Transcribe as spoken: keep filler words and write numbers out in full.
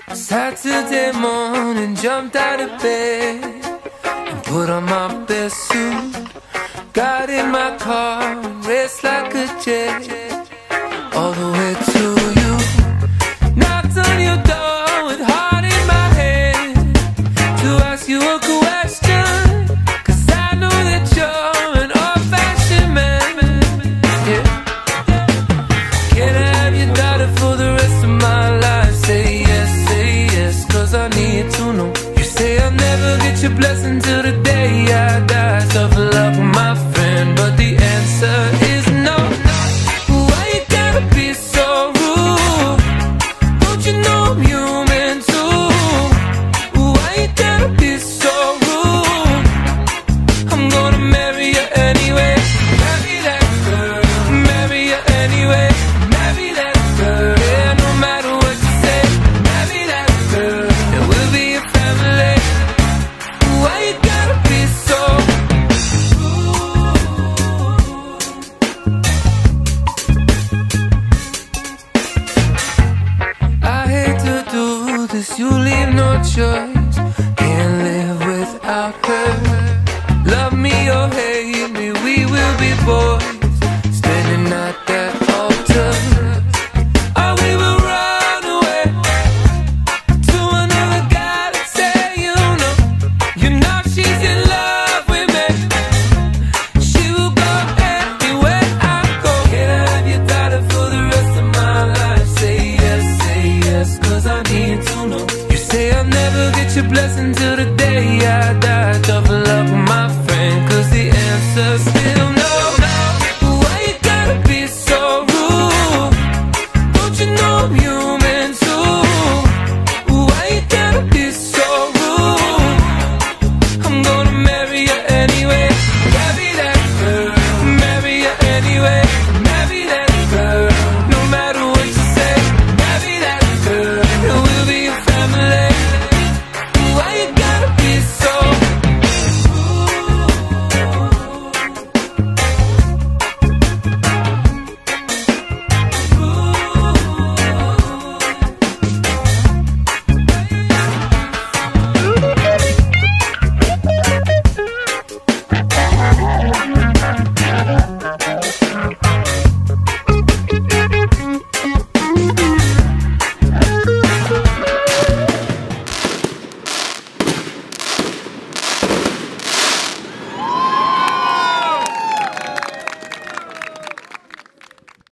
Saturday morning, jumped out of bed and put on my best suit. Got in my car and raced like a jet all the way to you. Knocked on your door with heart in my head to ask you a question, 'cause I know that you're an old-fashioned man. Yeah. Can I have your daughter for the rest of my life? Say yes, say yes, 'cause I need to know. You say I'll never get your blessing till the day I die. Suffer love with my friend, but the answer is no. Why you gotta be so rude? Don't you know I'm human too? Why you gotta be so rude? I'm gonna marry you anyway. Marry that girl, marry you anyway. Marry that girl, yeah, no matter what you say. Marry that girl, and we'll be a family. Why you gotta be so I hate to do this, you leave no choice. Can't live without her. Love me or hate me, we will be boys, standing at that altar. Or we will run away to another guy that say you know. You know she's in love with me. She will go anywhere I go. Can I have your daughter for the rest of my life? Say yes, say yes, 'cause I need to know. You say I'll never get your blessing till the day I die.